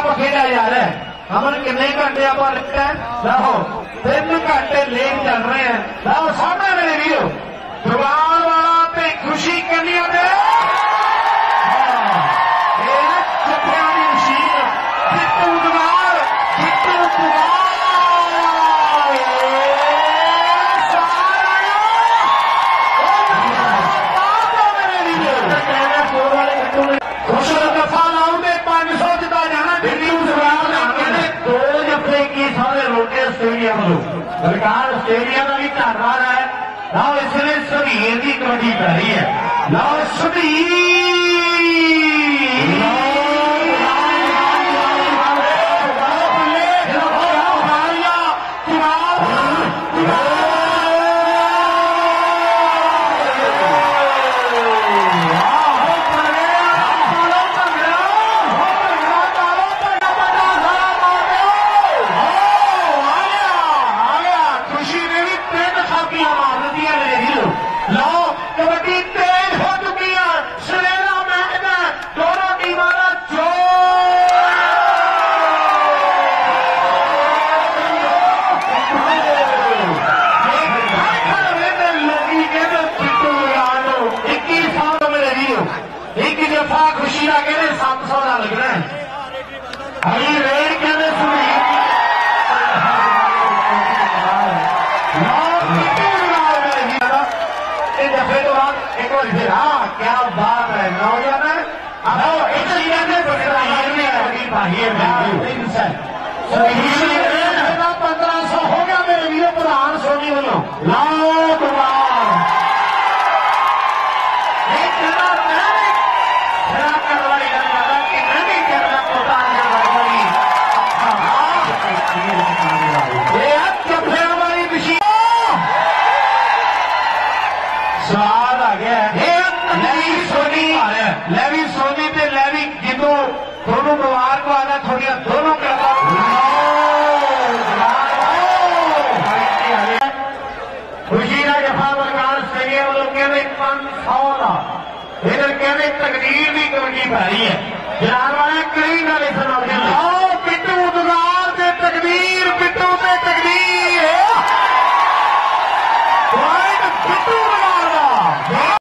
खेला जा रहा है। अमन कितने घंटे आप लिखता है लाओ 3 घंटे लेट चल रहे हैं। लाओ सामने मेरे वीरो जुबान वाला पे खुशी करनी है सरकार आस्ट्रेलिया का भी धन्यवाद है। लाओ इसलिए सुधीर की कबड्डी पै रही है। लाओ खुशी का कहते 700 का लगना है। अभी रेट कहते दफे तो बाद एक बार फिर हाँ क्या बात है नौजवान 1500 हो गया मेरे वीरों प्रधान सोनी वालों लाओ स्वाद आ गया लैवी सोनी ते लैवी गिद्धू दोनों मुबारक को आना थोड़िया दोनों खुशी का जफा बरकार स्टेडियम वालों कहते 500 का इधर कहते तकदीर की कबड्डी पै रही है जनाब वाले कई